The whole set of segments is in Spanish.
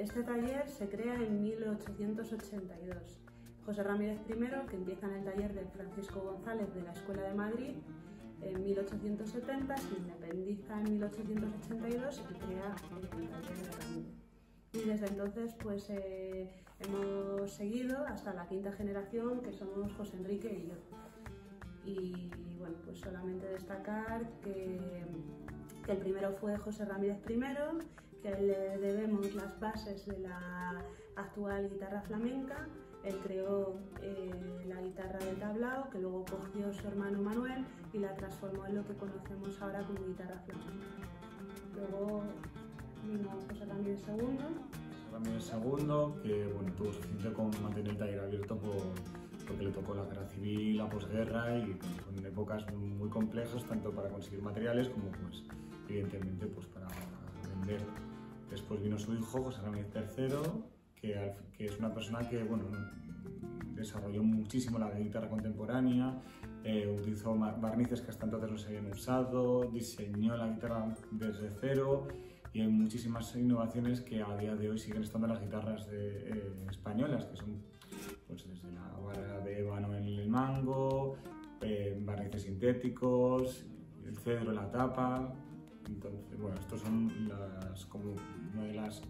Este taller se crea en 1882. José Ramírez I, que empieza en el taller de Francisco González de la Escuela de Madrid en 1870, se independiza en 1882 y crea el taller de Ramírez. Y desde entonces pues hemos seguido hasta la quinta generación, que somos José Enrique y yo. Y bueno, pues solamente destacar que el primero fue José Ramírez I, que a él le debemos las bases de la actual guitarra flamenca. Él creó la guitarra de tablao, que luego cogió su hermano Manuel y la transformó en lo que conocemos ahora como guitarra flamenca. Luego vino José Ramírez II. Ramírez II, que bueno, tuvo suficiente con mantener el taller abierto porque le tocó la guerra civil, la posguerra y son épocas muy complejas tanto para conseguir materiales como pues evidentemente pues para vender. Después vino su hijo, José Ramírez III, que es una persona que bueno, desarrolló muchísimo la guitarra contemporánea, utilizó barnices que hasta entonces no se habían usado, diseñó la guitarra desde cero y hay muchísimas innovaciones que a día de hoy siguen estando en las guitarras españolas, que son pues, desde la vara de ébano en el mango, barnices sintéticos, el cedro en la tapa. Entonces, bueno, estos son como una de las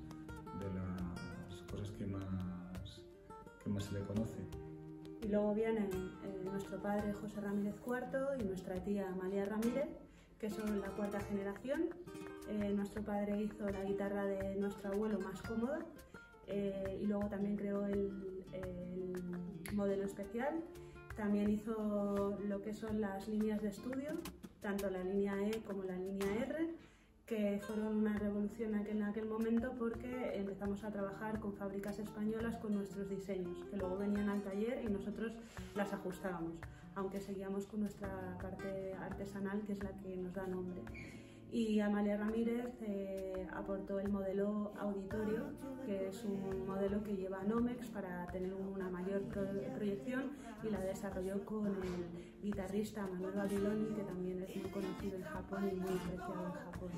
cosas que más se le conoce. Y luego vienen nuestro padre José Ramírez IV y nuestra tía Amalia Ramírez, que son la cuarta generación. Nuestro padre hizo la guitarra de nuestro abuelo más cómoda y luego también creó el modelo especial. También hizo lo que son las líneas de estudio, tanto la línea E como la línea R, que fueron una revolución en aquel momento porque empezamos a trabajar con fábricas españolas con nuestros diseños, que luego venían al taller y nosotros las ajustábamos, aunque seguíamos con nuestra parte artesanal, que es la que nos da nombre. Y Amalia Ramírez aportó el modelo auditorio, que es un modelo que lleva Nomex para tener una mayor proyección, y la desarrolló con el guitarrista Manuel Babiloni, que también es muy conocido en Japón y muy apreciado en Japón.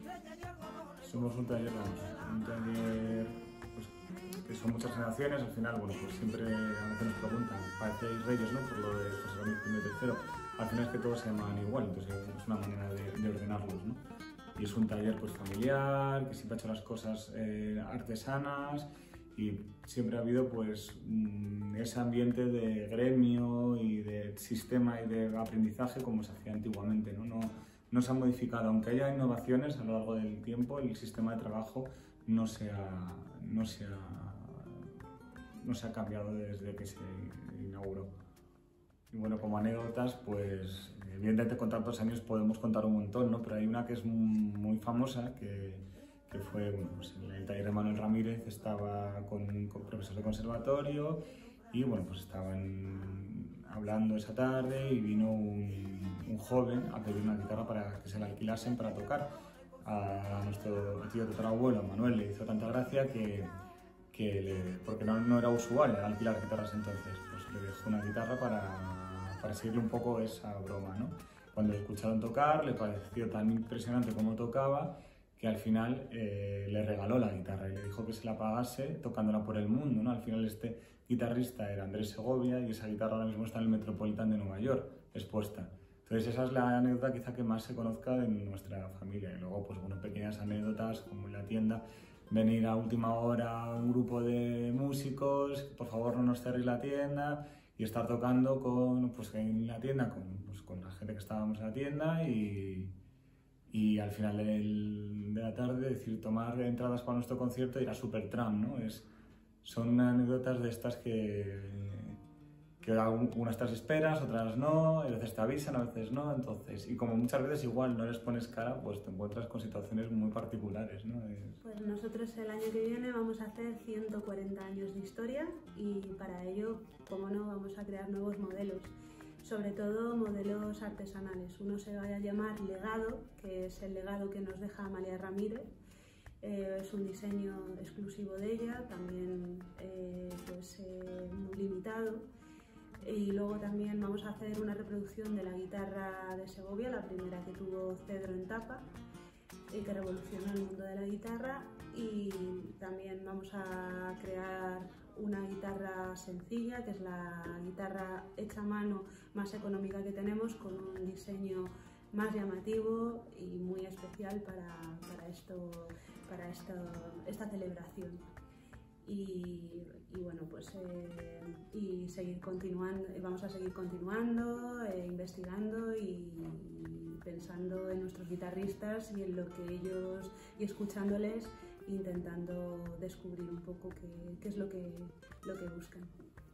Somos un taller pues, que son muchas generaciones. Al final, bueno, pues siempre a veces nos preguntan, parecéis reyes, ¿no? Por lo de José Ramírez I y III. Al final es que todos se llaman igual, entonces es una manera de ordenarlos, ¿no? Y es un taller pues familiar, que siempre ha hecho las cosas artesanas y siempre ha habido pues ese ambiente de gremio y de sistema y de aprendizaje como se hacía antiguamente, ¿no? No se ha modificado, aunque haya innovaciones a lo largo del tiempo, el sistema de trabajo no se ha cambiado desde que se inauguró. Y bueno, como anécdotas, pues evidentemente con tantos años podemos contar un montón, ¿no? Pero hay una que es muy famosa, que fue, bueno, pues en el taller de Manuel Ramírez estaba con profesor de conservatorio y bueno, pues estaban hablando esa tarde y vino un joven a pedir una guitarra para que se la alquilasen para tocar. A nuestro tío tatarabuelo, Manuel, le hizo tanta gracia porque no era usual alquilar guitarras entonces, pues le dejó una guitarra para seguirle un poco esa broma, ¿no? Cuando le escucharon tocar, le pareció tan impresionante como tocaba que al final le regaló la guitarra y le dijo que se la pagase tocándola por el mundo, ¿no? Al final este guitarrista era Andrés Segovia y esa guitarra ahora mismo está en el Metropolitan de Nueva York, expuesta. Entonces esa es la anécdota quizá que más se conozca de nuestra familia. Y luego, pues bueno, pequeñas anécdotas como en la tienda, venir a última hora un grupo de músicos, por favor no nos cerréis la tienda, y estar tocando en la tienda con la gente que estábamos en la tienda y al final de la tarde decir tomar entradas para nuestro concierto y ir a Supertramp, ¿no? Son anécdotas de estas que algunas te las esperas, otras no, a veces te avisan, a veces no, entonces, y como muchas veces igual no les pones cara, pues te encuentras con situaciones muy particulares, ¿no? Pues nosotros el año que viene vamos a hacer 140 años de historia y para ello, como no, vamos a crear nuevos modelos, sobre todo modelos artesanales. Uno se va a llamar Legado, que es el legado que nos deja Amalia Ramírez. Es un diseño exclusivo de ella, también muy limitado. Y luego también vamos a hacer una reproducción de la guitarra de Segovia, la primera que tuvo cedro en tapa. que revolucionó el mundo de la guitarra, y también vamos a crear una guitarra sencilla, que es la guitarra hecha a mano más económica que tenemos, con un diseño más llamativo y muy especial para esta celebración. Y bueno, pues y seguir continuando, vamos a seguir continuando, investigando y pensando en nuestros guitarristas y en lo que ellos, y escuchándoles, intentando descubrir un poco qué es lo que buscan.